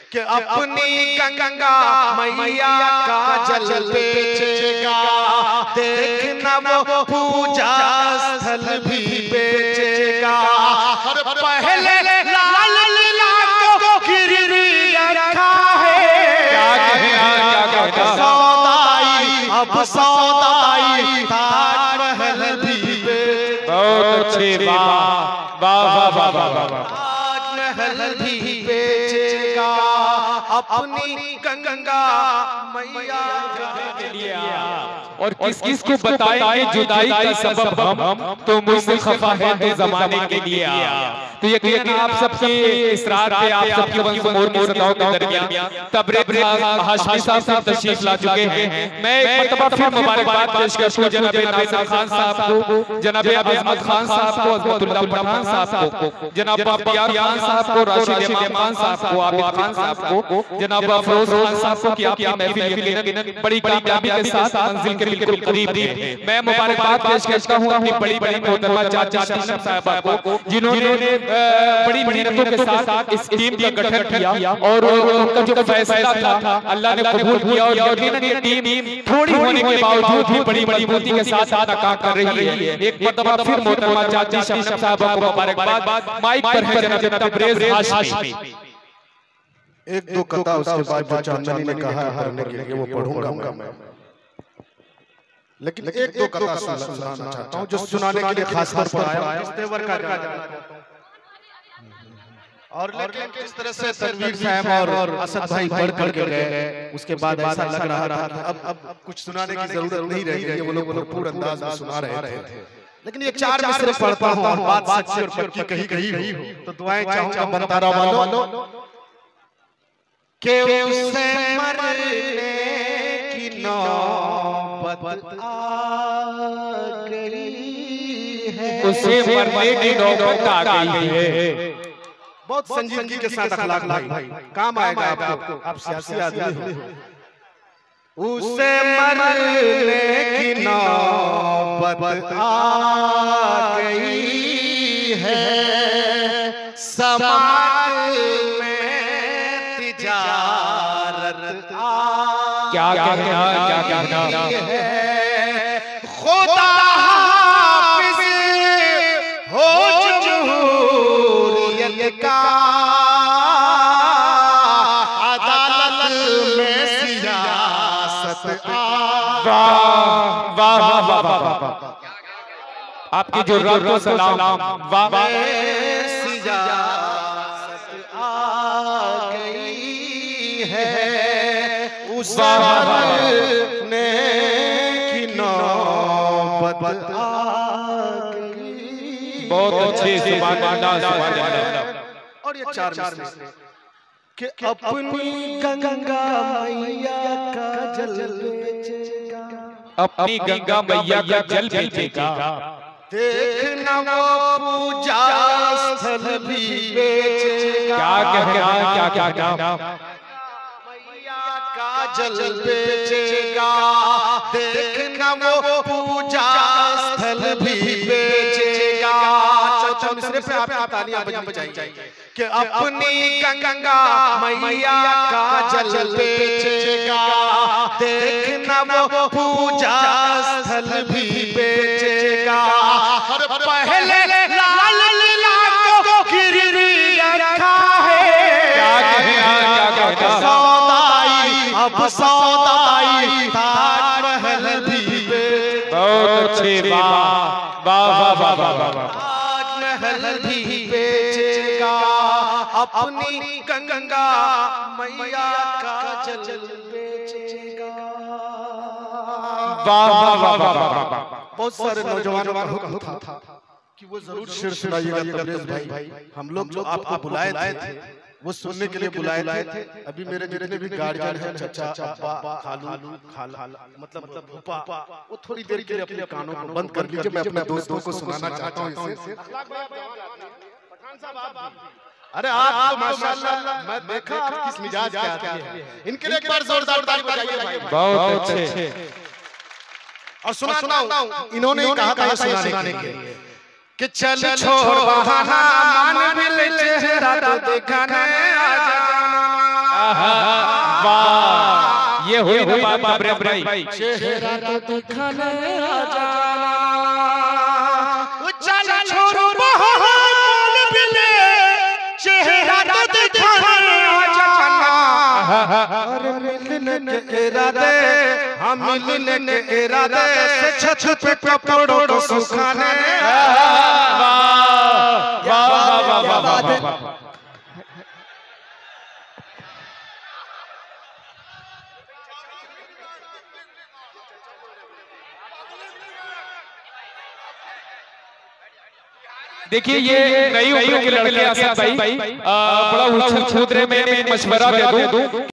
कि अपनी गंगा मैया का जल बेचेगा, देखना वो पूजा स्थल भी बेचेगा। पहले लाल लीला को गिरवी रखा है, सौदाई अब सौदाई ताजमहल भी बेच। बहुत अच्छे, वाह वाह वाह वाह वाह। ताजमहल भी बेचेगा, अपनी गंगा मैया के लिए। और किस किस को बताएंगे जुदाई का सबब हम, तो मुझसे खफा है तो जमाने के लिए आया। तो यकीनन आप सबके इस रात पे आप सबके वंश मोर की सदाओं के दरमियान तबरेज़ हाशमी साहब तशरीफ ला चुके हैं। मैं एक मर्तबा फिर मुबारकबाद पेश करता हूं जनाब नासिर खान साहब को, जनाब अजमत खान साहब को, अजमतुल्लाह पठान साहब को, जनाब बख्तियार खान साहब को, राशिद इमाम खान साहब को, आबिद खान साहब को, जनाब फरोज खान साहब को कि आपकी महफिल यकीनन बड़ी कामयाबी के साथ मंजिल के बिल्कुल करीब है। मैं मुबारकबाद पेश करता हूं अपनी बड़ी बड़ी मोहतरमा चाचा शबनम साहिबा को, जिन्होंने बड़ी मेहनतों के साथ इस टीम का गठन किया और उनका जो फैसला था अल्लाह ने कबूल किया। और यकीनन ये टीम थोड़ी होने के बावजूद भी बड़ी मजबूती के साथ काम कर रही है। एक मर्तबा फिर मोहतरमा चाचा शबनम साहिबा को मुबारकबाद। माइक पर है जनाब तबरेज़ हाशमी। एक दो कथा उसके बाद जो चांदनी ने कहा है पढ़ने के लिए वो पढ़ूंगा मैं, लेकिन एक दो कथा सुनाना चाहता हूँ जो सुनाने के लिए खास तौर पर आया इस तेवर का। और लेकिन किस तरह से तनवीर साहब और असद भाई बढ़ करके गए, उसके बाद ऐसा लग रहा था कि अब कुछ सुनाने की जरूरत नहीं रह गई, वो लोग भरपूर अंदाज में सुना रहे थे। लेकिन ये चार मिसरे पढ़ता हूँ और बात सच्ची और पक्की कहीं कहीं हो तो दुआएं चाहूंगा बनतारा वालों के उसे मरने की नौबत आ गई है, उसे मरने की नौबत आ गई है। बहुत संजीदगी के साथ अखलाक भाई काम आएगा आपको, आप सियासी आदमी हो। उसे मरने की नौबत आ गई है, समाज में तिजारत क्या कहना है, खुदा हाफिज हो जमहूरियत का, अदालत में सियासत वाह वाह वाह वाह। आपकी जो रब्बो सलाम वाह। सियासत आ गई है, उस मरने की नौबत आ गई। बहुत अच्छे, सुभान अल्लाह सुभान अल्लाह। और ये चार मिसरे कि अपनी गंगा मैया का जल बेचेगा, अपनी गंगा मैया का जल बेचेगा, देखना वो पूजा स्थल भी बेचेगा। क्या कहना क्या कहना मैया का जल बेचेगा, देखना वो पूजा स्थल भी बेचेगा। चौथा मिसरे पे आप तालियां बजाइए कि अपनी गंगा मैया का जल बेचेगा, देखना वो पूजा स्थल भी बेचेगा। पहले लाल लीला को गिरवी रखा है, सौदाई अब सौदाई ताजमहल भी बेच। बहुत अच्छे, वाह वाह वाह वाह वाह। ताजमहल भी बेचेगा, अपनी गंगा मैया का जल बेचेगा। वाह वाह वाह वाह। बहुत सारे नौजवानों का हुक्म था कि वो जरूर शेर सुनाइएगा तबरेज़ भाई। हम लोग जो आपको बुलाए थे वो सुनने के लिए बुलाए थे। अभी मेरे जितने भी गार्जियन हैं, चाचा अब्बा खालू खाला मतलब फूफा, वो थोड़ी देर के लिए अपने कानों को बंद कर लीजिए। मैं अपने दोस्तों को सुनाना चाहता हूँ इसे। अरे आप तो माशाल्लाह, मैं देखा आप किस मिजाज के आदमी हैं। इनके लिए एक बार जोरदार ताली बजाइए भाई। बहुत अच्छे। और सुनाता हूँ, इन्होंने कहा था सुनाने के लिए कि चल छोड़ बहाना, मान भी ले चेहरा तो दिखाने आ जाना। वाह, ये हुई बात ब्रह्म भाई। चेहरा तो दिखाने आ जाना, चला छोड़ो बहाल बिले, चेहरा तो दिखाने आ जाना। अरे मिलने के इरादे, हम मिलने के इरादे से छत पे कपड़ों को सुखाने। वाह वाह वाह वाह वाह। देखिए ये नई उम्र के लड़के असद भाई बड़ा उछल कूद रहे, मैं एक मशवरा दे दूं।